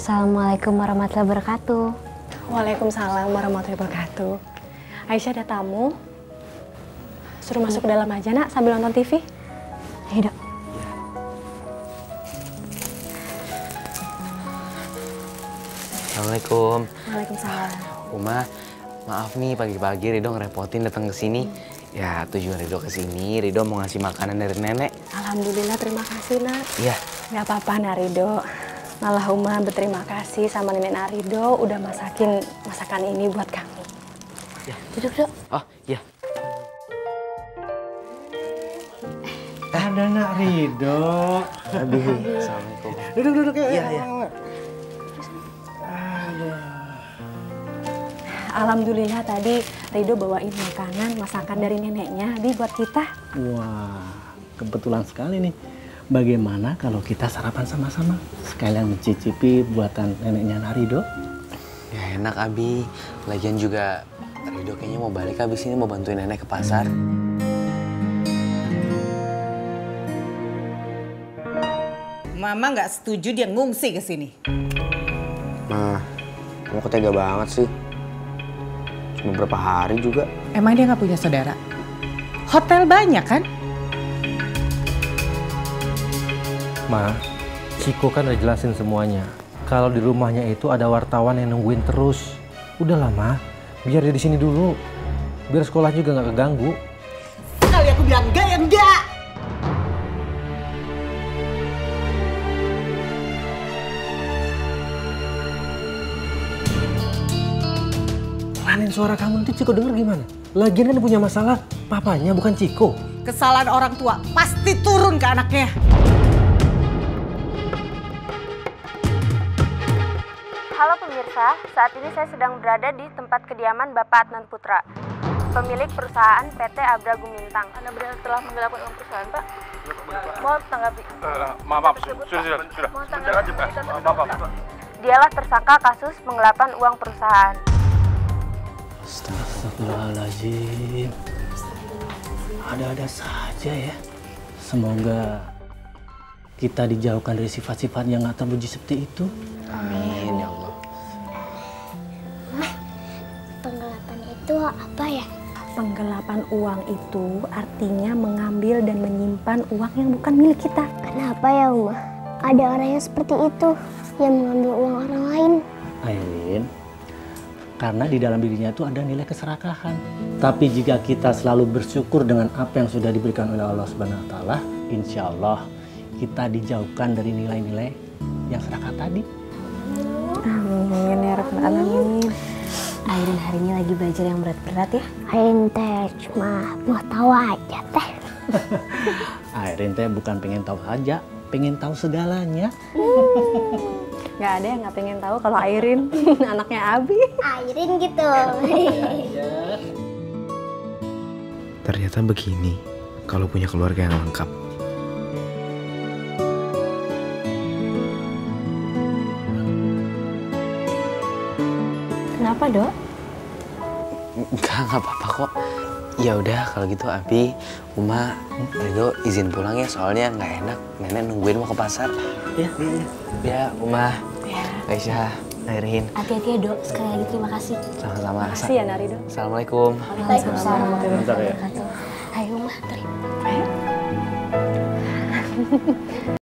Assalamualaikum warahmatullahi wabarakatuh. Waalaikumsalam warahmatullahi wabarakatuh. Aisyah ada tamu. Suruh masuk ke dalam aja nak sambil nonton TV. Ayo dok. Assalamualaikum. Waalaikumsalam. Uma, maaf nih pagi-pagi Ridho ngerepotin datang ke sini. Ya tujuan Ridho ke sini, Ridho mau ngasih makanan dari nenek. Alhamdulillah, terima kasih nak. Iya. Gak apa-apa Narido. Malah Uma berterima kasih sama nenek Narido udah masakin masakan ini buat kami. Ya. Duduk dok. Oh iya. Ada Nak Ridho. Aduh. Assalamualaikum. Duduk ya. Iya, iya. Alhamdulillah tadi Ridho bawain makanan masakan dari neneknya Abi buat kita. Wah, kebetulan sekali nih. Bagaimana kalau kita sarapan sama-sama? Sekalian mencicipi buatan neneknya Narido. Ya enak Abi. Lagian juga Ridho kayaknya mau balik habis ini mau bantuin nenek ke pasar. Mama nggak setuju dia ngungsi ke sini. Ma, kamu tega banget sih. Cuma berapa hari juga. Emang dia nggak punya saudara? Hotel banyak kan? Ma, Ciko kan udah jelasin semuanya. Kalau di rumahnya itu ada wartawan yang nungguin terus. Udahlah Ma, biar dia di sini dulu. Biar sekolah juga nggak keganggu. Kali aku bilang enggak ya enggak. Peranin suara kamu nanti Ciko denger gimana? Lagian kan punya masalah papanya bukan Ciko. Kesalahan orang tua pasti turun ke anaknya. Halo pemirsa, saat ini saya sedang berada di tempat kediaman Bapak Adnan Putra, pemilik perusahaan PT Abra Gumintang. Anda benar telah menggelapkan uang perusahaan, Pak? Mohon tanggapi. Maaf, sudah. Sebentar aja, Pak. Maaf. Dialah tersangka kasus penggelapan uang perusahaan. Astagfirullahaladzim. Ada-ada saja ya. Semoga kita dijauhkan dari sifat-sifat yang nggak terpuji seperti itu. Amin ya Allah. Penggelapan itu apa ya? Penggelapan uang itu artinya mengambil dan menyimpan uang yang bukan milik kita. Kenapa ya Uma? Ada orang yang seperti itu yang mengambil uang orang lain. Airin, karena di dalam dirinya itu ada nilai keserakahan. Tapi jika kita selalu bersyukur dengan apa yang sudah diberikan oleh Allah Subhanahu wa taala, insya Allah kita dijauhkan dari nilai-nilai yang serakah tadi. Amin ya rabbal alamin. Airin hari ini lagi belajar yang berat-berat ya. Airin teh cuma mau tahu aja teh. Airin teh bukan pengen tahu saja, pengen tahu segalanya. Gak ada yang nggak pengen tahu kalau Airin anaknya Abi. Airin gitu. Ternyata begini kalau punya keluarga yang lengkap. Kenapa dok? Enggak apa-apa kok. Ya udah kalau gitu Abi, Uma, Ridho izin pulang ya soalnya nggak enak nenek nungguin mau ke pasar. Ya. Ya Uma, Aisyah, Airin. Hati-hati ya dok, sekali lagi terima kasih. Sama-sama. Makasih ya Narido. Assalamualaikum. Waalaikumsalam warahmatullahi Bentar ya. wabarakatuh. Ayo Uma, terima. Ayo.